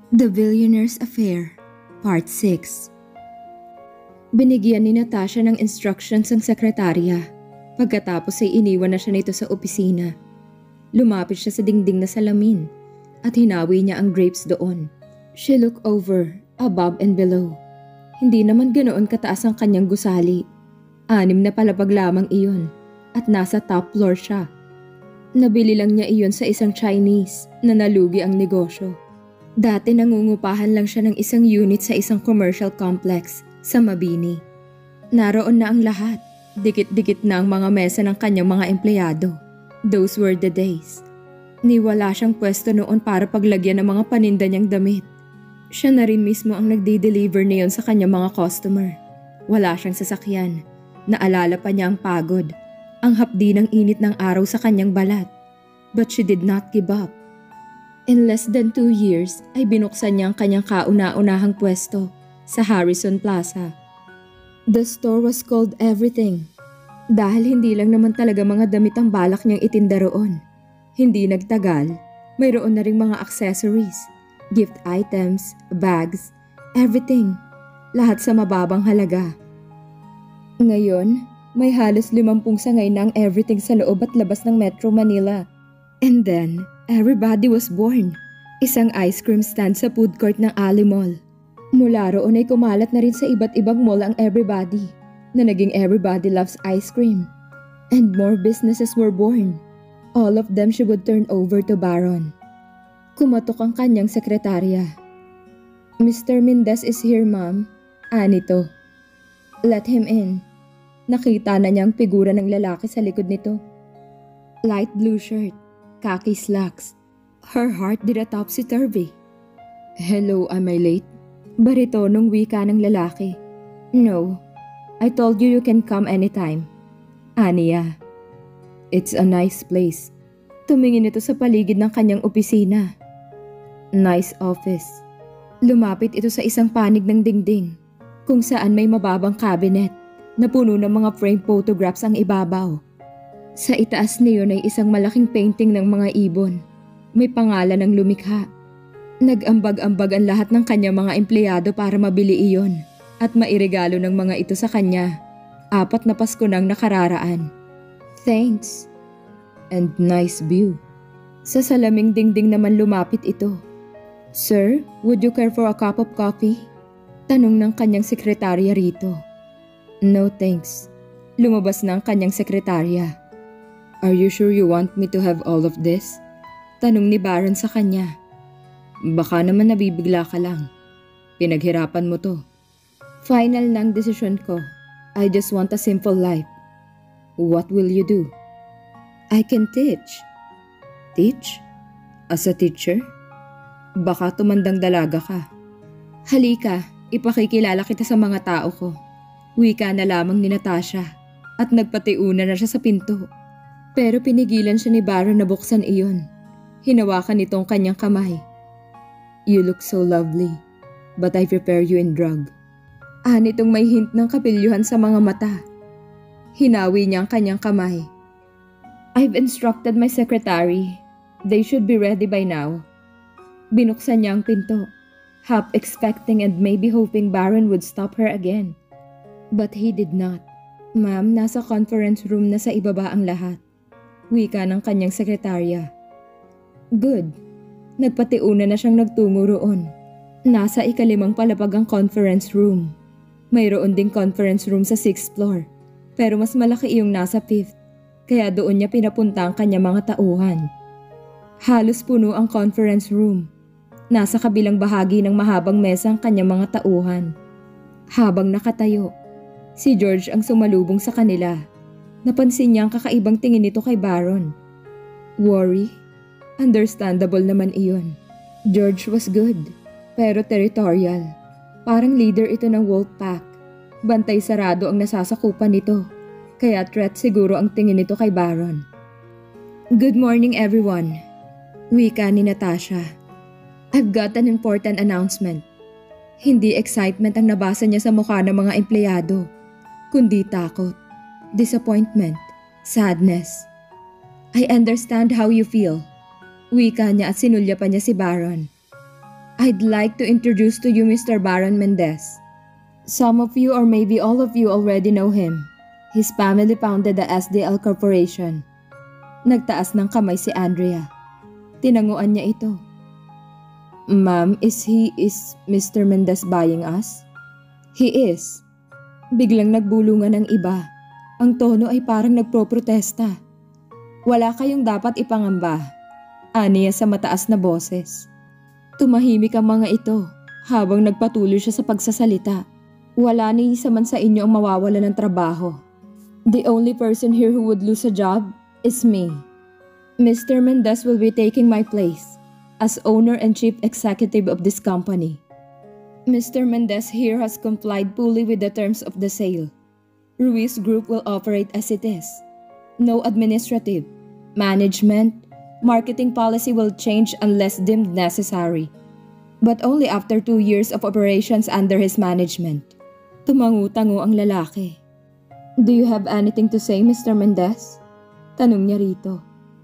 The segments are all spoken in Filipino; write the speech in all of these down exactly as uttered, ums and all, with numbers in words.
The Billionaire's Affair, Part six. Binigyan ni Natasha ng instructions ang sekretarya. Pagkatapos ay iniwan na siya nito sa opisina. Lumapit siya sa dingding na salamin at hinawi niya ang drapes doon. She looked over, above and below. Hindi naman ganoon kataas ang kanyang gusali. Anim na palapag lamang iyon at nasa top floor siya. Nabili lang niya iyon sa isang Chinese na nalugi ang negosyo. Dati nangungupahan lang siya ng isang unit sa isang commercial complex sa Mabini. Naroon na ang lahat. Dikit-dikit na ang mga mesa ng kanyang mga empleyado. Those were the days. Niwala siyang pwesto noon para paglagyan ng mga paninda niyang damit. Siya na rin mismo ang nagde-deliver niyon sa kanyang mga customer. Wala siyang sasakyan. Naalala pa niya ang pagod. Ang hapdi ng init ng araw sa kanyang balat. But she did not give up. In less than two years ay binuksan niya ang kanyang kauna-unahang pwesto sa Harrison Plaza. The store was called Everything dahil hindi lang naman talaga mga damit ang balak niyang itinda roon. Hindi nagtagal, mayroon na ring mga accessories, gift items, bags, everything. Lahat sa mababang halaga. Ngayon, may halos limampung sangay na ang Everything sa loob at labas ng Metro Manila. And then, everybody was born. Isang ice cream stand sa food court ng Ali Mall. Mula roon ay kumalat na rin sa iba't ibang mall ang Everybody, na naging Everybody Loves Ice Cream. And more businesses were born. All of them she would turn over to Baron. Kumatok ang kanyang sekretarya. Mister Mendez is here, ma'am. Anito. Let him in. Nakita na niya ang figura ng lalaki sa likod nito. Light blue shirt. Khaki slacks. Her heart did a topsy-turvy. Hello, am I late? Baritonong wika ng lalaki. No, I told you you can come anytime. Aniya. It's a nice place. Tumingin ito sa paligid ng kanyang opisina. Nice office. Lumapit ito sa isang panig ng dingding, kung saan may mababang cabinet na puno ng mga framed photographs ang ibabaw. Sa itaas niyon ay isang malaking painting ng mga ibon. May pangalan ng lumikha. Nag-ambag-ambag ang lahat ng kanyang mga empleyado para mabili iyon at mairegalo ng mga ito sa kanya. Apat na Pasko nang nakararaan. Thanks. And nice view. Sa salaming dingding naman lumapit ito. Sir, would you care for a cup of coffee? Tanong ng kanyang sekretarya rito. No thanks. Lumabas na ang kanyang sekretarya. Are you sure you want me to have all of this? Tanong ni Baron sa kanya. Baka naman nabibigla ka lang. Pinaghirapan mo to. Final nang desisyon ko. I just want a simple life. What will you do? I can teach. Teach? As a teacher? Baka tumandang dalaga ka. Halika, ipakikilala kita sa mga tao ko. Wika na lamang ni Natasha at nagpatiuna na siya sa pinto. Pero pinigilan siya ni Baron na buksan iyon. Hinawakan nitong kanyang kamay. You look so lovely, but I prepare you in drug. Anitong may hint ng kapilyuhan sa mga mata. Hinawi niya ang kanyang kamay. I've instructed my secretary. They should be ready by now. Binuksan niya ang pinto, half expecting and maybe hoping Baron would stop her again. But he did not. Ma'am, nasa conference room na sa ibaba ang lahat. Wika ng kanyang sekretarya. Good. Nagpatiuna na siyang nagtungo roon. Nasa ikalimang palapag ang conference room. Mayroon ding conference room sa sixth floor. Pero mas malaki iyong nasa fifth. Kaya doon niya pinapunta ang kanyang mga tauhan. Halos puno ang conference room. Nasa kabilang bahagi ng mahabang mesa ang kanyang mga tauhan. Habang nakatayo, si George ang sumalubong sa kanila. Napansin niya ang kakaibang tingin nito kay Baron. Worry? Understandable naman iyon. George was good, pero territorial. Parang leader ito ng wolf pack. Bantay sarado ang nasasakupan nito, kaya threat siguro ang tingin nito kay Baron. Good morning everyone. Wika ni Natasha. I've got an important announcement. Hindi excitement ang nabasa niya sa mukha ng mga empleyado, kundi takot. Disappointment, sadness. I understand how you feel. Wika niya at sinulya pa niya si Baron. I'd like to introduce to you Mister Baron Mendez. Some of you or maybe all of you already know him. His family founded the S D L Corporation. Nagtaas ng kamay si Andrea. Tinanguan niya ito. Ma'am, is he, is Mister Mendez buying us? He is. Biglang nagbulungan ng iba. Ang tono ay parang nagproprotesta. Wala kayong dapat ipangamba. Aniya sa mataas na boses. Tumahimik ang mga ito habang nagpatuloy siya sa pagsasalita. Wala ni isa man sa inyo ang mawawala ng trabaho. The only person here who would lose a job is me. Mister Mendez will be taking my place as owner and chief executive of this company. Mister Mendez here has complied fully with the terms of the sale. Ruiz Group will operate as it is. No administrative, management, marketing policy will change unless deemed necessary. But only after two years of operations under his management. Tumangu-tango ang lalaki. Do you have anything to say, Mister Mendez? Tanong niya rito.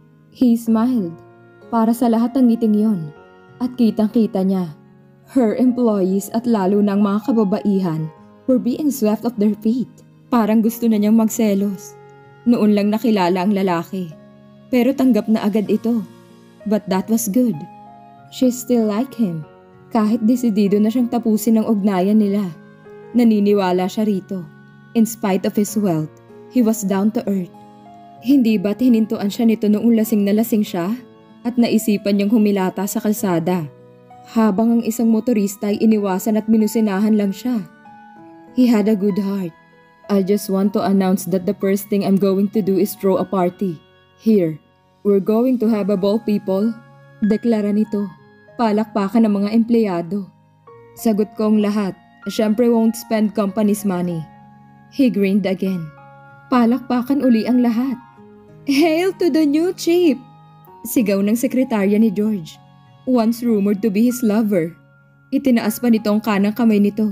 He smiled. Para sa lahat ng ngiting yon. At kitang-kita niya. Her employees at lalo ng mga kababaihan were being swept off their feet. Parang gusto na niyang magselos. Noon lang nakilala ang lalaki. Pero tanggap na agad ito. But that was good. She still liked him. Kahit desidido na siyang tapusin ang ugnayan nila. Naniniwala siya rito. In spite of his wealth, he was down to earth. Hindi ba't hinintuan siya nito noong lasing na lasing siya? At naisipan niyang humilata sa kalsada. Habang ang isang motorista ay iniwasan at minusinahan lang siya. He had a good heart. I just want to announce that the first thing I'm going to do is throw a party. Here, we're going to have a ball, people. Deklara nito. Palakpakan ng mga empleyado. Sagot ko ang lahat. Siyempre won't spend company's money. He grinned again. Palakpakan uli ang lahat. Hail to the new chief! Sigaw ng sekretarya ni George. Once rumored to be his lover. Itinaas pa nito ang kanang kamay nito.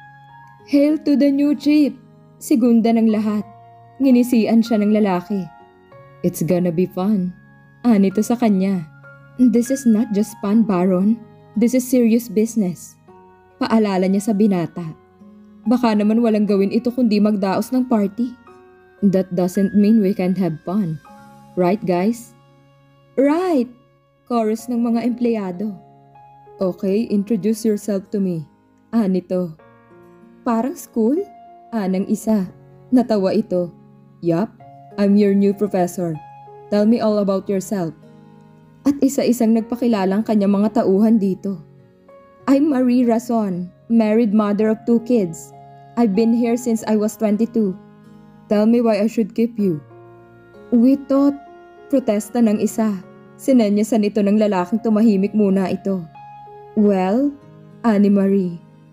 Hail to the new chief! Segunda ng lahat. Nginisian siya ng lalaki. It's gonna be fun. Anito sa kanya. This is not just fun, Baron. This is serious business. Paalala niya sa binata. Baka naman walang gawin ito kundi magdaos ng party. That doesn't mean we can't have fun. Right, guys? Right! Chorus ng mga empleyado. Okay, introduce yourself to me. Anito. Parang school? Anang isa. Natawa ito. Yup, I'm your new professor. Tell me all about yourself. At isa-isang nagpakilalang kanyang mga tauhan dito. I'm Marie Razon, married mother of two kids. I've been here since I was twenty-two. Tell me why I should keep you. We thought, protesta ng isa. Sinenyasan ito ng lalaking tumahimik muna ito. Well, Annie Marie.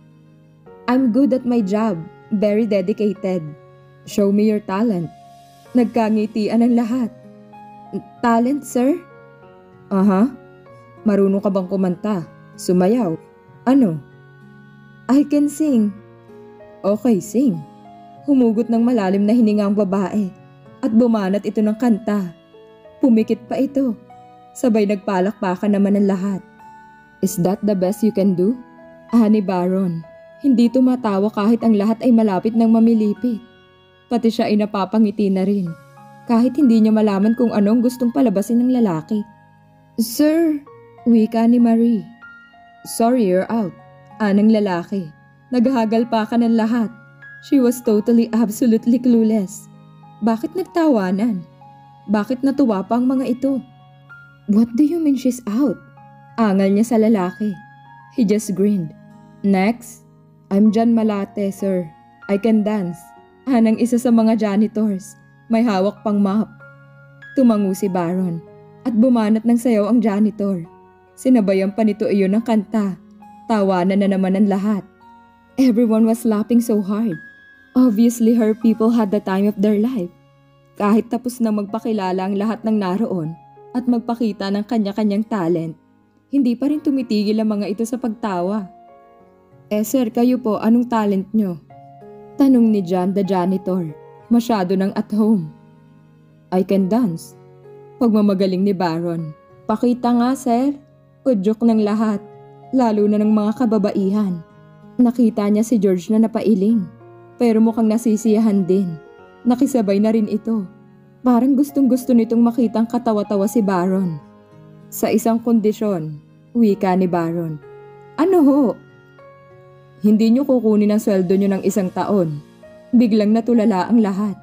I'm good at my job, very dedicated. Show me your talent. Nagkangitian ang lahat. Talent, sir? Aha. Marunong ka bang kumanta? Sumayaw? Ano? I can sing. Okay, sing. Humugot ng malalim na hininga ang babae at bumanat ito ng kanta. Pumikit pa ito. Sabay nagpalakpakan naman ang lahat. Is that the best you can do? Ah, ni Baron. Hindi tumatawa kahit ang lahat ay malapit ng mamilipit. Pati siya ay napapangiti na rin. Kahit hindi niya malaman kung anong gustong palabasin ng lalaki. Sir, wika ni Marie. Sorry, you're out. Anang lalaki. Naghahagal pa ka ng lahat. She was totally absolutely clueless. Bakit nagtawanan? Bakit natuwa pa ang mga ito? What do you mean she's out? Angal niya sa lalaki. He just grinned. Next, I'm John Malate, sir. I can dance. Anang isa sa mga janitors. May hawak pang mop. Tumangu si Baron at bumanat ng sayaw ang janitor. Sinabayan pa nito iyon ng kanta. Tawanan na naman ang lahat. Everyone was laughing so hard. Obviously, her people had the time of their life. Kahit tapos na magpakilala ang lahat ng naroon at magpakita ng kanya-kanyang talent, hindi pa rin tumitigil ang mga ito sa pagtawa. Eh sir, kayo po, anong talent nyo? Tanong ni John the janitor, masyado nang at home. I can dance. Pagmamagaling ni Baron. Pakita nga sir. Udyok ng lahat. lalo na ng mga kababaihan. Nakita niya si George na napailing, pero mukhang nasisiyahan din. Nakisabay na rin ito. Parang gustong gusto nitong makitang katawa-tawa si Baron. Sa isang kondisyon, wika ni Baron. Ano ho? Hindi niyo kukunin ang sweldo niyo ng isang taon. Biglang natulala ang lahat.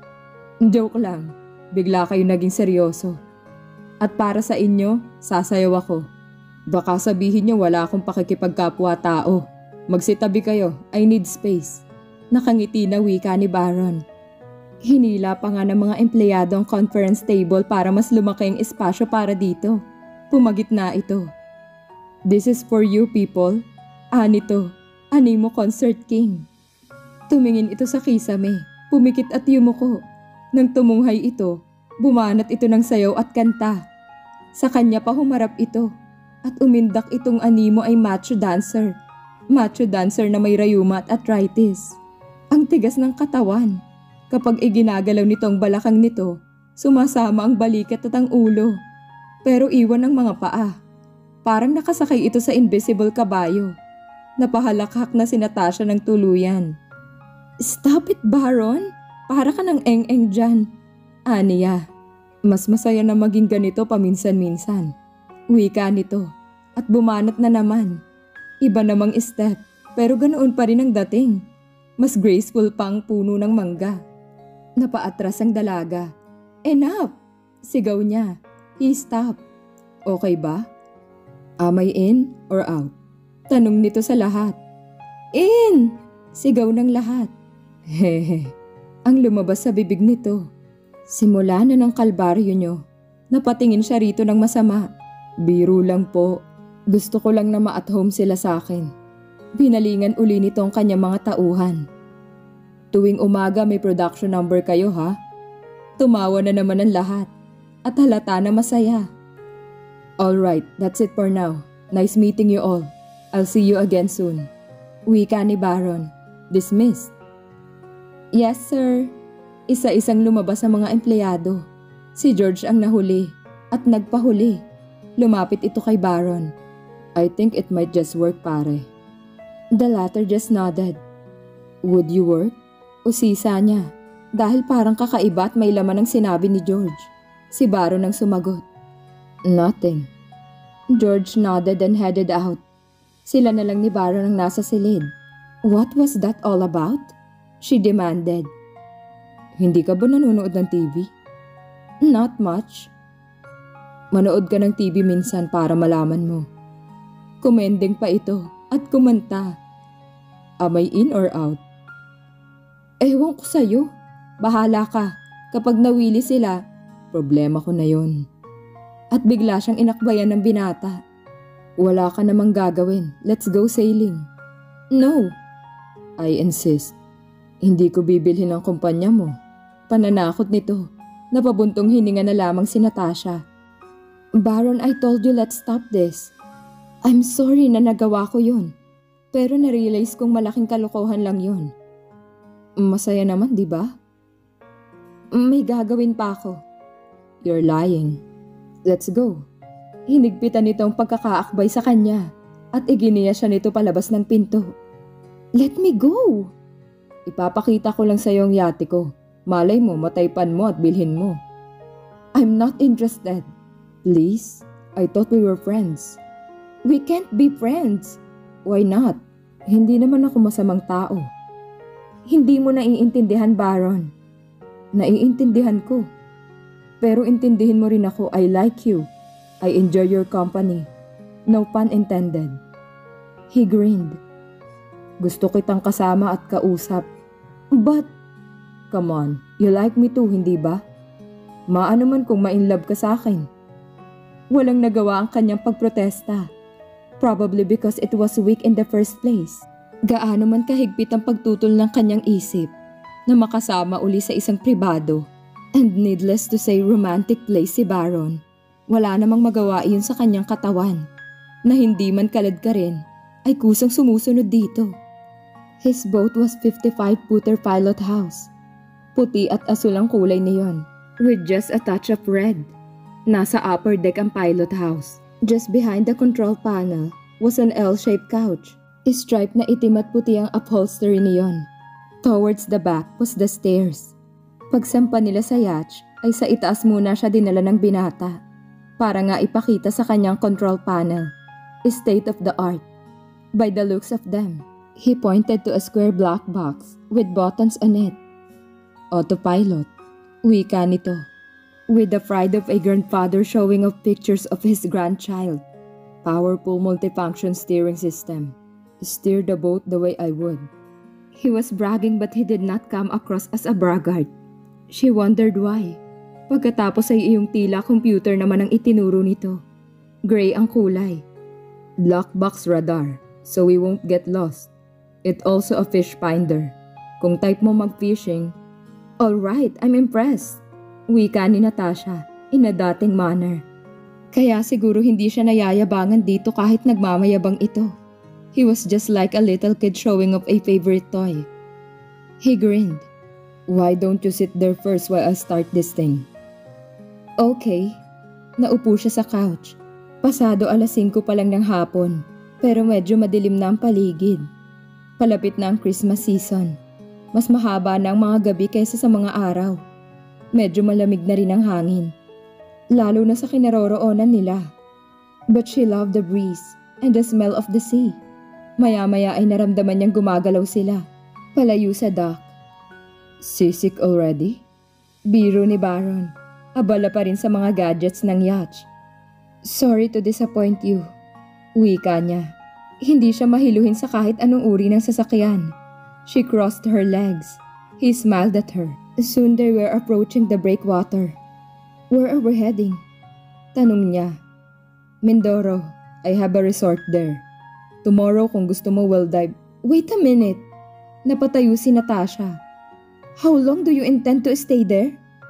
Joke lang, bigla kayo naging seryoso. At para sa inyo, sasayaw ako. Baka sabihin niyo wala akong pakikipagkapwa-tao. Magsitabi kayo, I need space. Nakangiti na wika ni Baron. Hinila pa nga ng mga empleyado ang conference table para mas lumaki ang espasyo para dito. Pumagit na ito. This is for you people. Anito, Animo Concert King. Tumingin ito sa kisame, pumikit at yumuko. Nang tumunghay ito, bumanat ito ng sayaw at kanta. Sa kanya pa humarap ito at umindak itong animo ay macho dancer. Macho dancer na may rayuma at arthritis. Ang tigas ng katawan. Kapag iginagalaw nito ang balakang nito, sumasama ang balikat at ang ulo. Pero iwan ang mga paa. Parang nakasakay ito sa invisible kabayo. Napahalakhak na si Natasha ng tuluyan. Stop it, Baron! Para ka ng eng-eng dyan. Aniya, mas masaya na maging ganito paminsan-minsan. Wika nito at bumanat na naman. Iba namang step pero ganoon pa rin ang dating. Mas graceful pa ang puno ng mangga. Napaatras ang dalaga. Enough! Sigaw niya. He stopped. Okay ba? Am I in or out? Tanong nito sa lahat. In! Sigaw ng lahat. Hehe. Ang lumabas sa bibig nito. Simula na ng kalbaryo nyo. Napatingin siya rito ng masama. Biro lang po. Gusto ko lang na ma-at home sila sa akin. Binalingan uli nito ang kanyang mga tauhan. Tuwing umaga may production number kayo ha? Tumawa na naman ang lahat. At halata na masaya. Alright, that's it for now. Nice meeting you all. I'll see you again soon. Wika ni Baron. Dismissed. Yes, sir. Isa-isang lumabas ang mga empleyado. Si George ang nahuli at nagpahuli. Lumapit ito kay Baron. I think it might just work, pare. The latter just nodded. Would you work? Usisa niya. Dahil parang kakaiba at may laman ang sinabi ni George. Si Baron ang sumagot. Nothing. George nodded and headed out. Sila na lang ni Baron ang nasa silid. What was that all about? She demanded. Hindi ka ba nanonood ng T V? Not much. Manood ka ng T V minsan para malaman mo. Kumending pa ito at kumanta. Am I in or out? Ewan ko sa'yo. Bahala ka. Kapag nawili sila, problema ko na yon. At bigla siyang inakbayan ng binata. Wala ka namang gagawin. Let's go sailing. No. I insist. Hindi ko bibilhin ang kumpanya mo. Pananakot nito. Napabuntong hininga na lamang si Natasha. Baron, I told you let's stop this. I'm sorry na nagawa ko yun. Pero na-realize kong malaking kalokohan lang yun. Masaya naman, di ba? May gagawin pa ako. You're lying. Let's go. Hinigpitan nito ang pagkakaakbay sa kanya at iginiya siya nito palabas ng pinto. Let me go! Ipapakita ko lang sa iyo ang yate ko. Malay mo, mataypan mo at bilhin mo. I'm not interested. Please? I thought we were friends. We can't be friends. Why not? Hindi naman ako masamang tao. Hindi mo naiintindihan, Baron. Naiintindihan ko. Pero intindihin mo rin ako, I like you. I enjoy your company. No pun intended. He grinned. Gusto kitang kasama at kausap. But, come on, you like me too, hindi ba? Maano man kung ma-inlove ka sa akin. Walang nagawa ang kanyang pagprotesta. Probably because it was weak in the first place. Gaano man kahigpit ang pagtutol ng kanyang isip na makasama uli sa isang pribado. And needless to say romantic place si Baron. Wala namang magawa iyon sa kanyang katawan na hindi man kalad ka rin ay kusang sumusunod dito. His boat was fifty-five footer pilot house. Puti at asul ang kulay niyon with just a touch of red. Nasa upper deck ang pilot house. Just behind the control panel was an L-shaped couch. Striped na itim at puti ang upholstery niyon. Towards the back was the stairs. Pagsampa nila sa yacht ay sa itaas muna siya dinala ng binata para nga ipakita sa kanyang control panel. State of the art. By the looks of them, he pointed to a square black box with buttons on it. Autopilot. Wika nito. With the pride of a grandfather showing off pictures of his grandchild. Powerful multifunction steering system. Steer the boat the way I would. He was bragging but he did not come across as a braggart. She wondered why. Pagkatapos ay iyong tila computer naman ang itinuro nito. Gray ang kulay. Black box radar, so we won't get lost. It also a fish finder. Kung type mo mag-fishing. Alright, I'm impressed. Wika ni Natasha in a dating manner. Kaya siguro hindi siya nayayabangan dito kahit nagmamayabang ito. He was just like a little kid showing off a favorite toy. He grinned. Why don't you sit there first while I start this thing? Okay. Naupo siya sa couch. Pasado alas singko pa lang ng hapon, pero medyo madilim na ang paligid. Palapit na ang Christmas season. Mas mahaba na ang mga gabi kaysa sa mga araw. Medyo malamig na rin ang hangin. Lalo na sa kinaroroonan nila. But she loved the breeze and the smell of the sea. Maya-maya ay naramdaman niyang gumagalaw sila, palayo sa dock. Seasick already? Biro ni Baron. Abala pa rin sa mga gadgets ng yacht. Sorry to disappoint you. Wika niya. Hindi siya mahiluhin sa kahit anong uri ng sasakyan. She crossed her legs. He smiled at her. Soon they were approaching the breakwater. Where are we heading? Tanong niya. Mindoro. I have a resort there. Tomorrow kung gusto mo we'll dive. Wait a minute. Napatayo si Natasha. How long do you intend to stay there?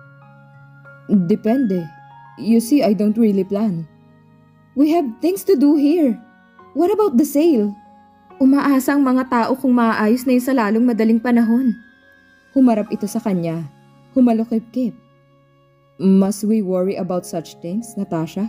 Depende. You see, I don't really plan. We have things to do here. What about the sail? Umaasa ang mga tao kung maaayos na yun sa lalong madaling panahon. Humarap ito sa kanya. Humalukip-kip. Must we worry about such things, Natasha?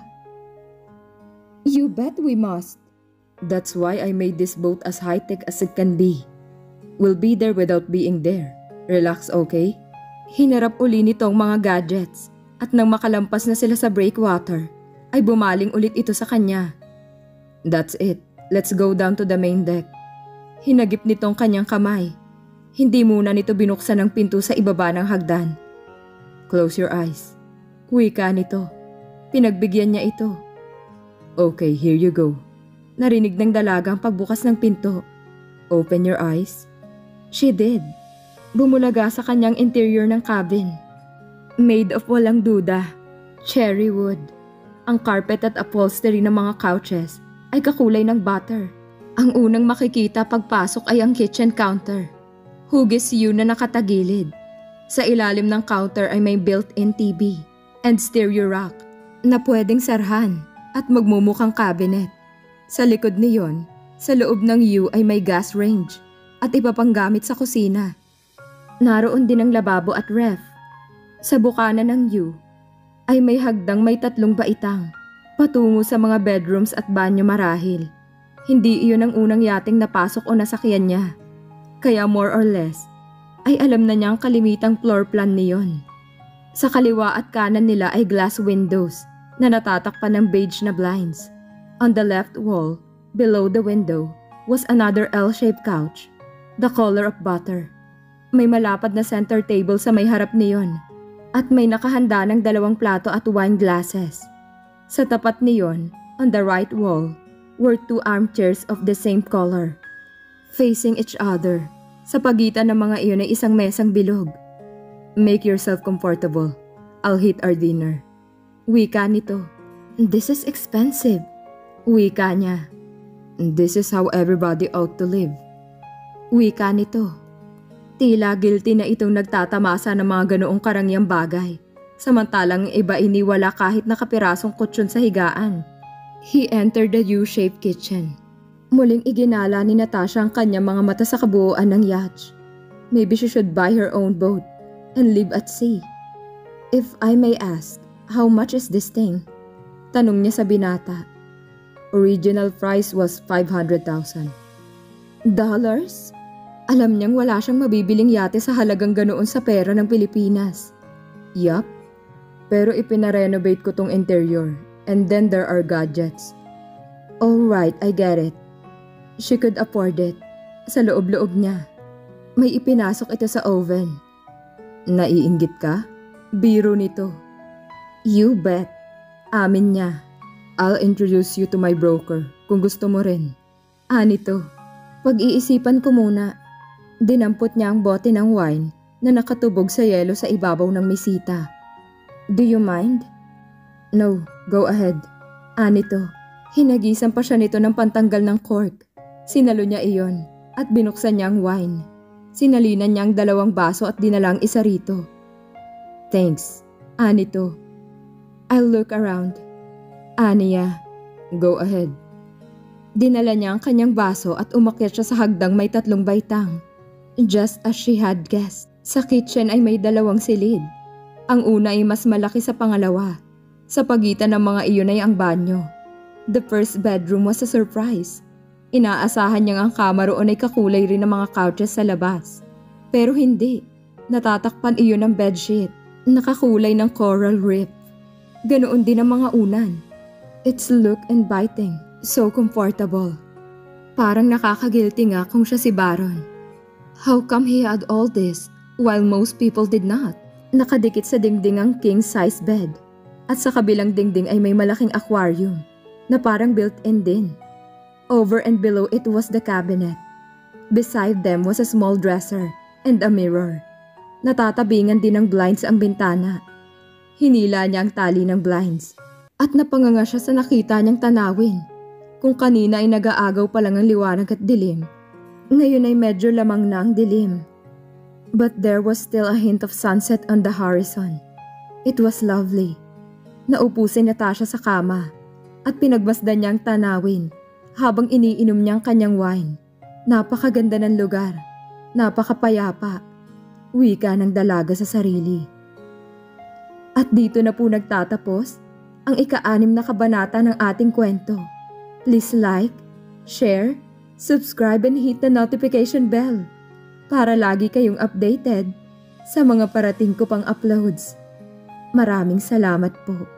You bet we must. That's why I made this boat as high-tech as it can be. We'll be there without being there. Relax, okay? Hinarap uli nito ang mga gadgets at nang makalampas na sila sa breakwater, ay bumaling ulit ito sa kanya. That's it. Let's go down to the main deck. Hinagip nitong kanyang kamay. Hindi muna nito binuksan ang pinto sa ibaba ng hagdan. Close your eyes. Wika nito. Pinagbigyan niya ito. Okay, here you go. Narinig ng dalagang pagbukas ng pinto. Open your eyes. She did. Bumulaga sa kanyang interior ng cabin. Made of walang duda. Cherry wood. Ang carpet at upholstery ng mga couches ay kakulay ng butter. Ang unang makikita pagpasok ay ang kitchen counter. Hugis yun na nakatagilid. Sa ilalim ng counter ay may built-in T V and stereo rack na pwedeng sarhan at magmumukhang cabinet. Sa likod niyon, sa loob ng U ay may gas range at iba pang gamit sa kusina. Naroon din ang lababo at ref. Sa bukana ng U ay may hagdang may tatlong baitang patungo sa mga bedrooms at banyo marahil. Hindi iyon ang unang yating napasok o nasakyan niya. Kaya more or less ay alam na niya ang kalimitang floor plan niyon. Sa kaliwa at kanan nila ay glass windows na natatakpan ng beige na blinds. On the left wall, below the window, was another L-shaped couch, the color of butter. May malapad na center table sa may harap niyon at may nakahanda ng dalawang plato at wine glasses. Sa tapat niyon, on the right wall, were two armchairs of the same color, facing each other. Sa pagitan ng mga iyon ay isang mesang bilog. Make yourself comfortable. I'll heat our dinner. Wika nito. This is expensive. Wika niya. This is how everybody ought to live. Wika nito. Tila guilty na itong nagtatamasa ng mga ganoong karangyang bagay. Samantalang iba iniwala kahit nakapirasong kutsyon sa higaan. He entered the U-shaped kitchen. Muling iginala ni Natasha ang kanyang mga mata sa kabuuan ng yacht. Maybe she should buy her own boat and live at sea. If I may ask, how much is this thing? Tanong niya sa binata. Original price was five hundred thousand. Dollars? Alam niyang wala siyang mabibiling yate sa halagang ganoon sa pera ng Pilipinas. Yup. Pero ipinarenovate ko tong interior. And then there are gadgets. Alright, I get it. She could afford it. Sa loob-loob niya. May ipinasok ito sa oven. Naiinggit ka? Biro nito. You bet. Amin niya. I'll introduce you to my broker kung gusto mo rin. Anito. Pag-iisipan ko muna. Dinampot niya ang bote ng wine na nakatubog sa yelo sa ibabaw ng mesita. Do you mind? No, go ahead. Anito. Hinagisan pa siya nito ng pantanggal ng cork. Sinalo niya iyon at binuksan niya ang wine. Sinalinan niya ang dalawang baso at dinalang isa rito. Thanks. Anito. I'll look around. Aniya. Go ahead. Dinala niya ang kanyang baso at umakyat siya sa hagdang may tatlong baitang. Just as she had guessed, sa kitchen ay may dalawang silid. Ang una ay mas malaki sa pangalawa. Sa pagitan ng mga iyon ay ang banyo. The first bedroom was a surprise. Inaasahan niyang ang kama roon ay kakulay rin ng mga couches sa labas. Pero hindi. Natatakpan iyon ng bedsheet. Nakakulay ng coral reef. Ganoon din ang mga unan. It's look inviting. So comfortable. Parang nakakagilty nga kung siya si Baron. How come he had all this while most people did not? Nakadikit sa dingding ang king-size bed. At sa kabilang dingding ay may malaking aquarium na parang built-in din. Over and below it was the cabinet. Beside them was a small dresser and a mirror. Natatabingan din ng blinds ang bintana. Hinila niya ang tali ng blinds at napanganga siya sa nakita niyang tanawin. Kung kanina ay nag-aagaw pa lang ang liwanag at dilim, ngayon ay medyo lamang na ang dilim. But there was still a hint of sunset on the horizon. It was lovely. Naupo si Natasha sa kama at pinagmasdan niya ang tanawin habang iniinom niya ang kanyang wine. Napakaganda ng lugar. Napakapayapa. Wika ng dalaga sa sarili. At dito na po nagtatapos ang ika-anim na kabanata ng ating kwento. Please like, share, subscribe and hit the notification bell para lagi kayong updated sa mga parating ko pang uploads. Maraming salamat po.